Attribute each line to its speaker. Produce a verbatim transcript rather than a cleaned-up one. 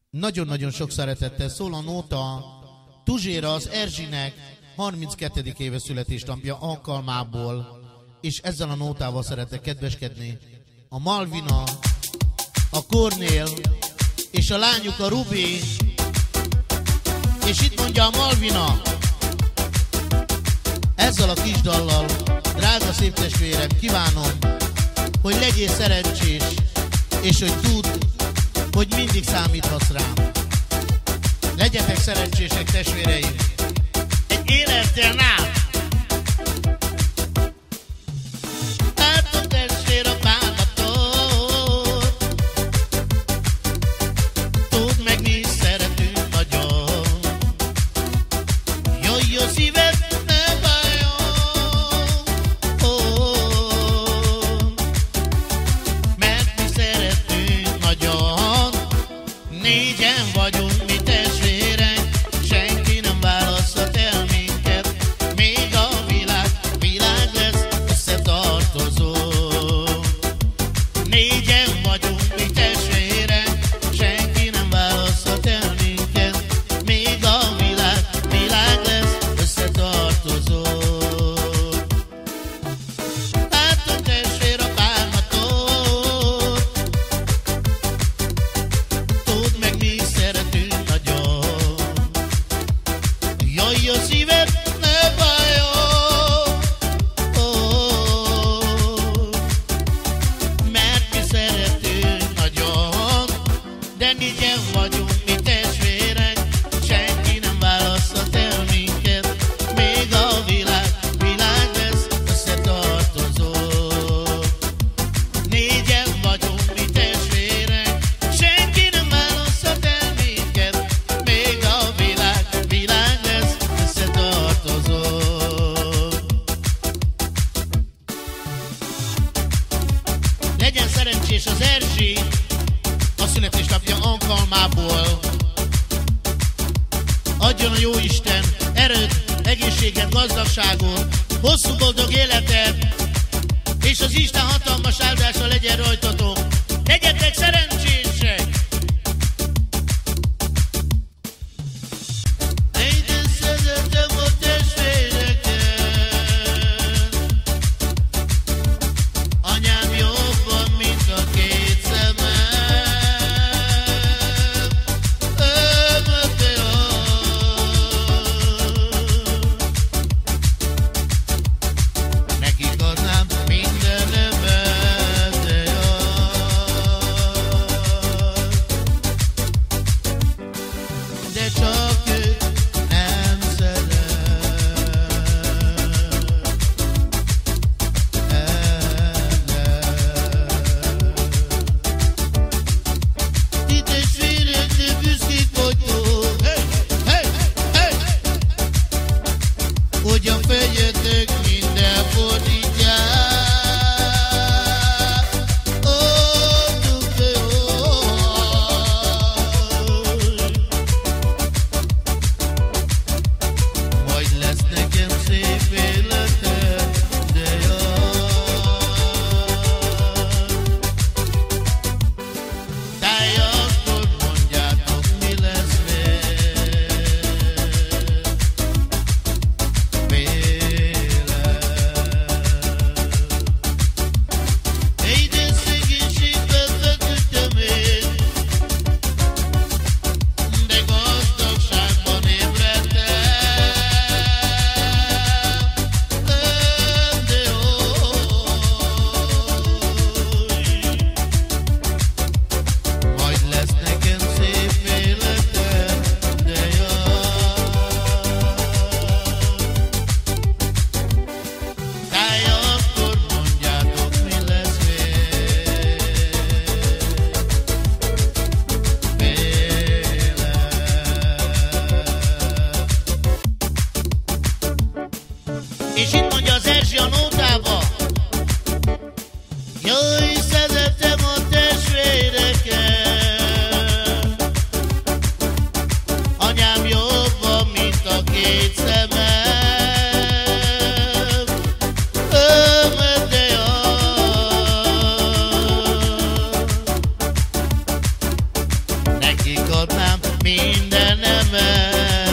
Speaker 1: Nagyon-nagyon sok szeretettel szól a nóta Tuzséra, az Erzsinek harminckettedik éve születésnapja alkalmából, és ezzel a nótával szeretek kedveskedni a Malvina, a Kornél és a lányuk a Rubi. És itt mondja a Malvina, ezzel a kis dallal, drága szép testvérem, kívánom, hogy legyél szerencsés, és hogy tudd, hogy mindig számíthatsz rám. Legyetek szerencsések, testvéreim, egy életen át. Látom, testvér, a bánatot, tudd meg, mi szeretünk nagyon. Jöjj a szíved, ne bajom, oh, mert mi szeretünk nagyon. Négyen vagyunk mi testvérek, senki nem választhat el minket, még a világ, világ lesz összetartozó. Négyen vagyunk mi testvérek, senki nem választhat el minket, még a világ, világ lesz összetartozó. Látom, testvér, a bánatot, tudd meg, mi szeretünk nagyon. Jöjj a szíved, ne bajom, oh, mert mi szeretünk nagyon. De négyen vagyunk mi testvérek, senki nem választhat el minket, még a világ, világ lesz összetartozó. Négyen vagyunk mi testvérek, senki nem választhat el minket, még a világ, világ lesz összetartozó. Legyen szerencsés az Erzsi a születésnapja alkalmából. Adjon a Jóisten erőt, egészséget, gazdagságot, hosszú boldog életet, és az Isten hatalmas áldása legyen rajtatok. Legyetek szerencsések! Én szeretem a testvéreket, anyám jobban, mint a két szemem. Ömöte nekik adnám mindenemet, de jaj. Nekik adnám mindenemet.